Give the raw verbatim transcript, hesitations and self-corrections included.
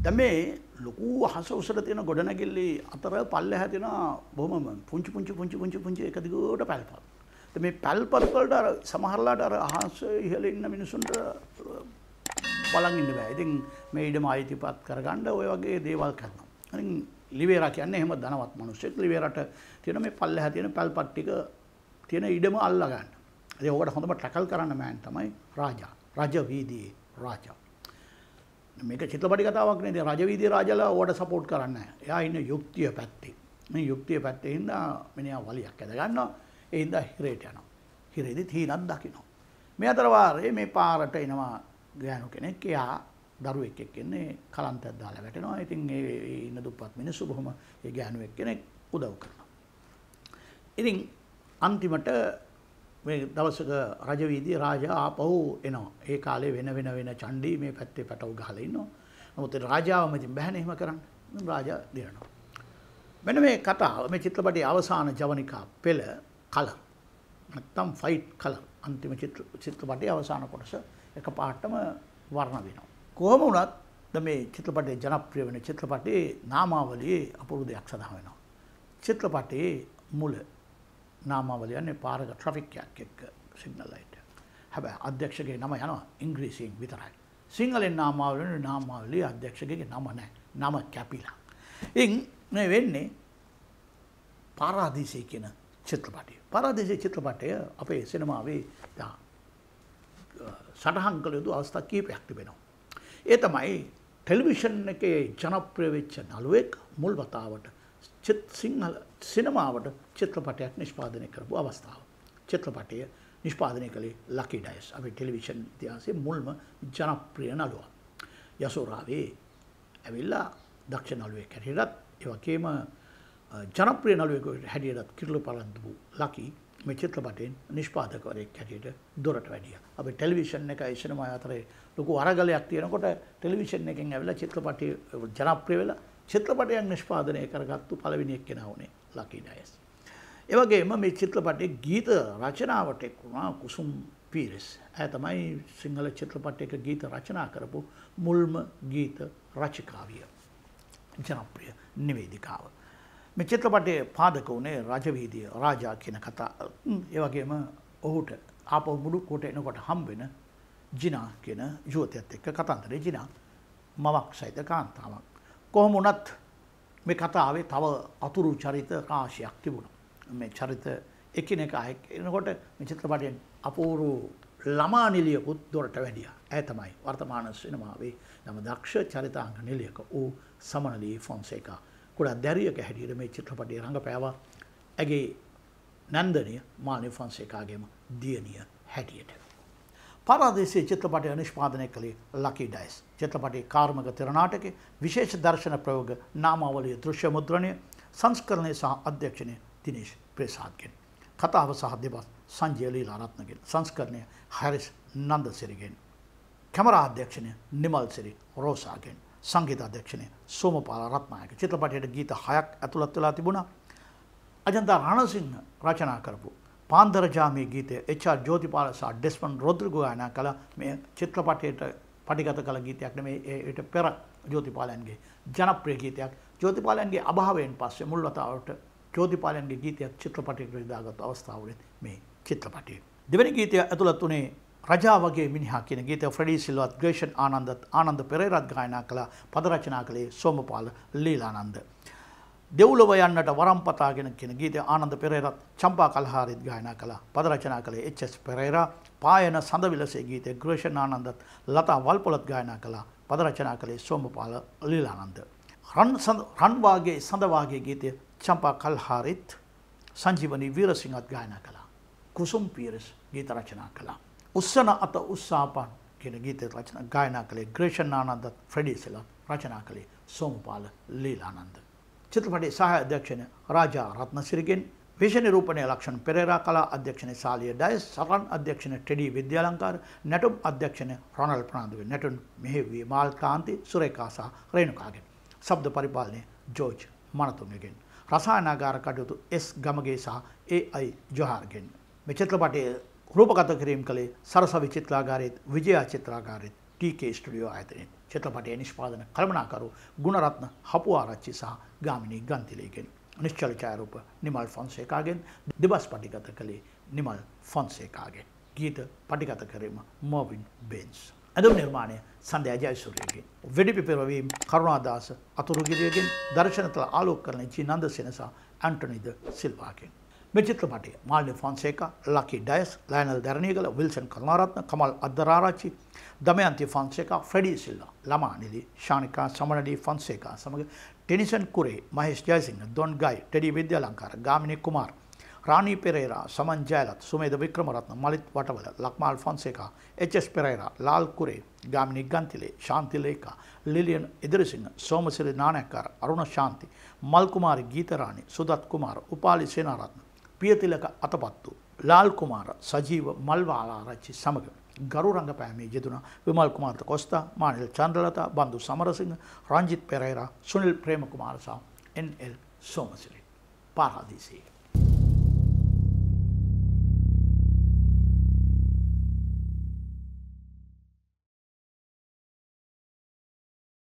දැන් මේ ලොකු අහස උසට තියෙන ගොඩනැගිලි අතර පල්ලෙහා තියෙන බොහොම පුංචි පුංචි පුංචි පුංචි පුංචි එක දිගට පැල්පත්. දැන් මේ පැල්පත් වලට අර සමහරලාට අර අහස ඉහළ ඉන්න මිනිසුන්ට බලන් ඉන්න බෑ. ඉතින් මේ ඉඩම අයිතිපත් කරගන්න ඔය වගේ දේවල් කරනවා. ඉතින් ලිවේරා කියන්නේ එහෙම ධනවත් මිනිස්සෙක්. ලිවේරාට තියෙන මේ පල්ලෙහා තියෙන පැල්පත් ටික තියෙන ඉඩම අල්ලා ගන්න. ඉතින් ඕකට හොඳම ටැකල් කරන්න මෑන් තමයි රාජා. රජ වීදියේ රාජා. මේක චිත්‍රපටි කතාවක් නේ. ඉතින් රජ වීදියේ රාජාලා ඕකට සපෝට් කරන්නේ නැහැ. එයා ඉන්නේ යුක්තිය පැත්තේ. මේ යුක්තිය පැත්තේ හින්දා මිනිහා වලියක් ඇද ගන්නවා. ඒ හින්දා හිරේට යනවා. හිරේදී තීනක් දකිනවා. මේ අතර වාරේ මේ පාරට එනවා ගෑනු කෙනෙක්. එයා දරුවෙක් එක්ක ඉන්නේ කලන්තයක් දාලා වැටෙනවා. ඉතින් ඒ ඉන්න දුප්පත් මිනිස්සු බොහොම ඒ ගෑනු එක්කෙනෙක් උදව් කරනවා. ඉතින් අන්තිමට මේ දවසක රජවීදියේ රාජා ආපහු එනවා. ඒ කාලේ වෙන වෙන වෙන චණ්ඩි මේ පැත්තේ පැටව ගහලා ඉන්නවා. නමුත් රාජාවම ඉතින් බෑනේ එහෙම කරන්න. රාජා දිනනවා. මෙන්න මේ කතාව මේ චිත්‍රපටයේ අවසාන ජවනිකා පෙළ කලර්. නැත්තම් ෆයිට් කලර්. අන්තිම චිත්‍ර චිත්‍රපටයේ අවසාන කොටස එකපාරටම වර්ණ වෙනවා. කොහොම වුණත් මේ චිත්‍රපටයේ ජනප්‍රිය වෙන චිත්‍රපටයේ නාමාවලියේ අපූර්ව දෙයක් සඳහන් වෙනවා. චිත්‍රපටයේ මුල නාමාවලිය යන්නේ පාරක ට්‍රැෆික් එකක් එක්ක සිග්නල් ලයිට්. හැබැයි අධ්‍යක්ෂකගේ නම යනවා ඉංග්‍රීසියෙන් විතරයි. සිංහලෙන් නාමාවලිය නාමාවලිය අධ්‍යක්ෂකගේ නම නැහැ. නම කැපිලා. ඉතින් මේ වෙන්නේ පාරාදීසය කියන චිත්‍රපටය. පාරාදීසය චිත්‍රපටය අපේ සිනමාවේ සටහන් කළ යුතු අවස්ථා කීපයක් තිබෙනවා. ඒ තමයි ටෙලිවිෂන් එකේ ජනප්‍රිය වෙච්ච නළුවෙක් මුල් වතාවට සිංහල සිනමාවට චිත්‍රපටයක් නිෂ්පාදනය කරපු අවස්ථාව. චිත්‍රපටය නිෂ්පාදනය කළේ ලකි ඩයස්. අපේ ටෙලිවිෂන් ඉතිහාසයේ මුල්ම ජනප්‍රිය නළුවා. යසෝරාවේ ඇවිල්ලා දක්ෂ නළුවෙක් හැටියටත් ඒ වගේම ජනප්‍රිය නළුවෙකු හැටියටත් කිරුළු පරන්දු ලකි මේ චිත්‍රපටයෙන් නිෂ්පාදකවරයෙක් හැටියට දොරට වැඩියා. අපේ ටෙලිවිෂන් එකයි සිනමාව අතරේ ලොකු අරගලයක් තියෙනකොට ටෙලිවිෂන් එකෙන් ඇවිල්ලා චිත්‍රපටය ජනප්‍රිය වෙලා චිත්‍රපටයක් නිෂ්පාදනය කරගත්තු පළවෙනි එක්කෙනා වුණේ ලකි ඩයස්. ඒ වගේම මේ චිත්‍රපටයේ ගීත රචනාවට එක් වුණා කුසුම් පීරිස්. ඇය තමයි සිංහල චිත්‍රපටයක ගීත රචනා කරපු මුල්ම ගීත රචිකාවිය. ජනප්‍රිය නිවේදිකාව. මේ චිත්‍රපටයේ පාදක වුණේ රජවීදියේ රාජා කියන කතා. ඒ වගේම ඔහුට ආපහු මුඩු කොට එනකොට හම්බ වෙන ජිනා කියන යුවතියත් එක්ක කතන්දරේ. ජිනා මවක් සහිත කාන්තාවක්. කොහොම වුණත් මේ කතාවේ තව අතුරු චරිත රාශියක් තිබුණා. මේ චරිත එකිනෙක එනකොට මේ චිත්‍රපටයෙන් අපූර්ව ළමා නිලියකුත් දොරට වැඩියා. ඇය තමයි වර්තමාන සිනමාවේ නම දක්ෂ චරිතාංග නිලියක වූ සමනලි ෆොන්සේකා. කුඩා දැරියක හැටියට මේ චිත්‍රපටයේ රංගපෑවා. ඇගේ නන්දනිය මාලිනි ෆොන්සේකාගේම දියණිය හැටියට. පාරාදීසයේ චිත්‍රපටය නිෂ්පාදනය කළේ ලකි ඩයස්. චිත්‍රපටයේ කාර්මක තිරනාටකයේ විශේෂ දර්ශන ප්‍රයෝග නාමාවලිය දෘශ්‍ය මුද්‍රණය සංස්කරණය සහ අධ්‍යක්ෂණය දිනේෂ් ප්‍රසාද්ගෙන්. කතාව සහ දෙබස් සංජය ලීලාරත්නගෙන්. සංස්කරණය හැරිස් නන්දසිරිගෙන්. කැමරා අධ්‍යක්ෂණය නිමල්සිරි රෝසාගෙන්. සංගීත අධ්‍යක්ෂණය සෝමපාල රත්නායක. චිත්‍රපටයේ ගීත හයක් ඇතුළත් වෙලා තිබුණා. අජන්තා රණසිංහ රචනා කරපු පාන්දර ජාමේ ගීතය එච් ආර් ජෝතිපාල සහ ඩෙස්මන්ඩ් රොද්රිගෝ ගායනා කළ මේ චිත්‍රපටයට පටිගත කළ ගීතයක් නෙමෙයි. ඒට පෙර ජෝතිපාලයන්ගේ ජනප්‍රිය ගීතයක්. ජෝතිපාලයන්ගේ අභාවයෙන් පස්සේ මුල් වතාවට ජෝතිපාලයන්ගේ ගීතයක් චිත්‍රපටයට යොදාගත් අවස්ථාවලදී මේ චිත්‍රපටයේ දෙවෙනි ගීතය ඇතුළත් වුණේ රජා වගේ මිනිහා කියන ගීතය. ෆ්‍රෙඩී සිල්වත් ග්‍රේෂන් ආනන්දත් ආනන්ද පෙරේරාත් ගායනා කළ පද රචනා කළේ සෝමපාල ලීලානන්ද. දෙව්ලොව යන්නට වරම්පතාගෙන කියන ගීතය ආනන්ද පෙරේරාත් චම්පා කල්හාරිත් ගායනා කළා. පද රචනා කළේ එච් එස් පෙරේරා. පායන සඳ විලසේ ගීතය ග්‍රේෂන් ආනන්දත් ලතා වල්පොලත් ගායනා කළා. පද රචනා කළේ සෝමපාල ලීලානන්ද. රන් සඳ රන් වාගේ සඳ වාගේ ගීතය චම්පා කල්හාරිත් සංජීවනි වීරසිංහත් ගායනා කළා. කුසුම් පීරිස් ගීත රචනා කළා. උස්සන අත උස්සාපන් කියන ගීත රචනා ගායනා කළේ ග්‍රේෂන් ආනන්දත් ෆ්‍රෙඩී සිල්වත් රචනා කළේ සෝමපාල ලීලානන්ද. චිත්‍රපටයේ සහාය අධ්‍යක්ෂණය රාජා රත්නසිරිගෙන්. විෂය නිරූපණය ලක්ෂණ පෙරේරා. කලා අධ්‍යක්ෂණය සාලිය ඩයස්. සටන් අධ්‍යක්ෂණය ටෙඩි විද්‍යාලංකාර. නැටුම් අධ්‍යක්ෂණය රොනල් ප්‍රනාන්දුගේ. නැටුම් මෙහෙයුවේ මාල්කාන්ති සුරේකා සහ රේණුකාගෙන්. ශබ්ද පරිපාලනය ජෝර්ජ් මනතුංගගෙන්. රසායනාගාර කටයුතු එස් ගමගේ සහ ඒ අයි ජොහාර්ගෙන්. මේ චිත්‍රපටයේ රූපගත කිරීම කළේ සරසවි චිත්‍රාගාරයේත් විජයා චිත්‍රාගාරයේත් ටී කේ ස්ටුඩියෝ ආයතනයෙන්. චිත්‍රපටයේ නිෂ්පාදන කළමනාකරු ගුණරත්න හපුආරච්චි සහ ගාමිණී ගන්තිලේගෙන්. නිශ්චල ඡායාරූප නිමල් ෆොන්සේකාගෙන්, දෙබස් පටිගත කළේ නිමල් ෆොන්සේකාගෙන්. ගීත පටිගත කිරීම මොවින් බෙන්ස්. ඇඳුම් නිර්මාණය සන්ධ්‍යා ජයසූරියගෙන්. වෙඩිපිපිරවීම කරුණාදාස අතුරුගිරියගෙන්. දර්ශනතල ආලෝකකරණය ජී නන්දසේන සහ ඇන්ටනි ද සිල්වාගෙන්. මේ චිත්‍රපටය මාලිනි ෆොන්සේකා, ලකි ඩයස්, ලයනල් දැරණියගල, විල්සන් කරුණාරත්න, කමල් අද්දරාරච්චි, දමයන්ති ෆොන්සේකා, ෆ්‍රෙඩී සිල්වා, ළමා නිලි, ශානිකා සමනලි ෆොන්සේකා සමග ටෙනිසන් කුරේ, මහේෂ් ජයසිංහ, දොන් ගයි, ටෙඩි විද්‍යාලංකාර, ගාමිණී කුමාර්, රානී පෙරේරා, සමන් ජයලත්, සුමේද වික්‍රමරත්න, මලිත් වටවල, ලක්මාල් ෆොන්සේකා, එච් එස් පෙරේරා, ලාල් කුරේ, ගාමිණී ගන්තිලේ, ශාන්ති ලේකා, ලිලියන් ඉදිරිසිංහ, සෝමසිරි නානයක්කාර, අරුණ ශාන්ති, මල් කුමාරි ගීතරාණි, සුදත් කුමාර, උපාලි සේනාරත්න, පියතිලක අතපත්තු, ලාල් කුමාර, සජීව මල්වාලාරච්චි සමග ගරු රංගපෑමේ යෙදුණ විමල් කුමාර කොස්තා, මානිල් චන්ද්‍රලතා, බන්දු සමරසිංහ, රංජිත් පෙරේරා, සුනිල් ප්‍රේමකුමාර සහ එන් එල් සෝමසිරි. පාරාදීසී